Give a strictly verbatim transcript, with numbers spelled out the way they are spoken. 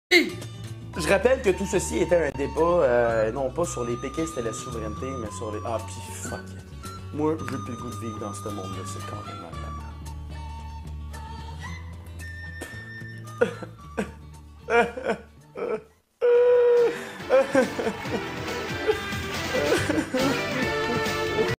Je rappelle que tout ceci était un débat, euh, non pas sur les péquistes et la souveraineté, mais sur les... Ah, pis fuck. Moi, j'ai plus le goût de vivre dans ce monde-là, c'est carrément la merde.